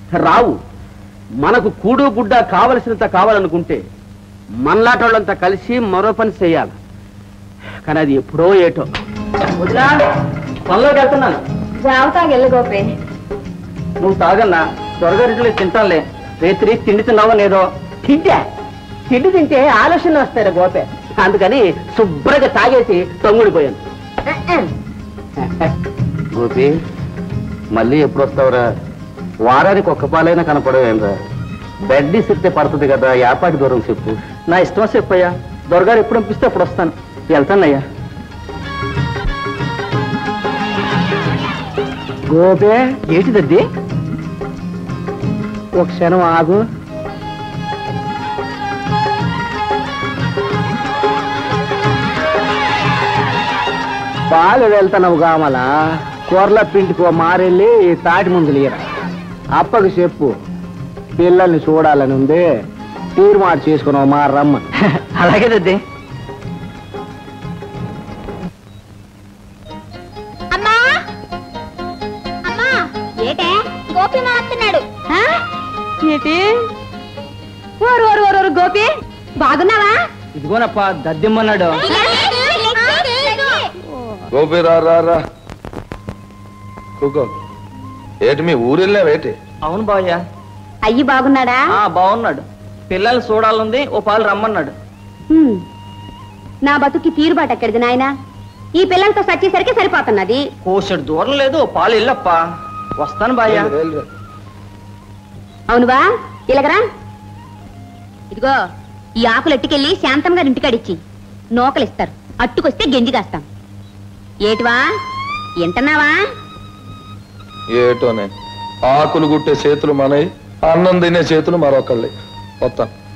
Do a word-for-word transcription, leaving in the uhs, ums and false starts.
రావు. మనకు కూడు గుడ్డ కావలసినంత కావాలనుకుంటే మనలాటోళ్ళంతా కలిసి మరో పని చేయాలి. కానీ అది ఎప్పుడో ఏటో. పనిలోకి వెళ్తున్నాను. జావతాగెళ్ళు గోపే. నువ్వు తాగన్నా త్వరగా రేట్లు తింటానులే. రేత్రి తిండి తిన్నావో లేదో. తింటే తిండి తింటే ఆలోచనలు వస్తాయి గోపే. అందుకని శుభ్రంగా తాగేసి తొంగుడిపోయాను. గోపి మళ్ళీ ఎప్పుడు వస్తావురా? వారానికి ఒక్క పాలైనా కనపడవేంరా? బెడ్ సిట్టే పడుతుంది కదా, యాపాటి దూరం చెప్పు. నా ఇష్టం చెప్పయ్యా. దొరగారు ఎప్పుడు పంపిస్తే అప్పుడు వస్తాను. వెళ్తానయ్యా. గోపే ఏంటిదద్ది? ఒక క్షణం ఆగు. పాలు వెళ్తానవు కామలా, కూరల పిండికో మారెళ్ళి తాటి ముందు లేరా. అప్పకు చెప్పు పిల్లల్ని చూడాలని ఉంది, తీర్మానం చేసుకున్నావు మా రమ్మ. అలాగే దద్ది. అమ్మా అమ్మా ఏటే గోపి మాట్లాడు. ఏంటి ఓరు ఓరు ఓరు గోపి బాగున్నావా? ఇదిగోనప్ప దద్దిమ్మన్నాడు. గోపి రా రా రా కూకో. ఏటి మీ ఊరెళ్ళావేటి? అవును బావయ్య. అయ్యి బాగున్నాడా? బాగున్నాడు. పిల్లల్ని చూడాలంది, ఓ పాలు రమ్మన్నాడు. నా బతుకి తీరుబాటు ఎక్కడిది నాయన? ఈ పిల్లలతో సచ్చేసరికి సరిపోతున్నది. కోసడు దూరం లేదు, ఓ పాలు వెళ్ళప్ప. వస్తాను బాయ్య. అవునువా ఇలాగరా. ఇదిగో ఈ ఆకులు ఎట్టుకెళ్ళి శాంతంగా ఇంటికాడిచ్చి నోకలిస్తారు. అట్టుకొస్తే గెంజి కాస్తాం. ఏటివా ఎంటన్నావా? ఏటోనే ఆకులు గుట్టే చేతులు మనవి, అన్నం తినే చేతులు మరొకళ్ళి. వస్తాను.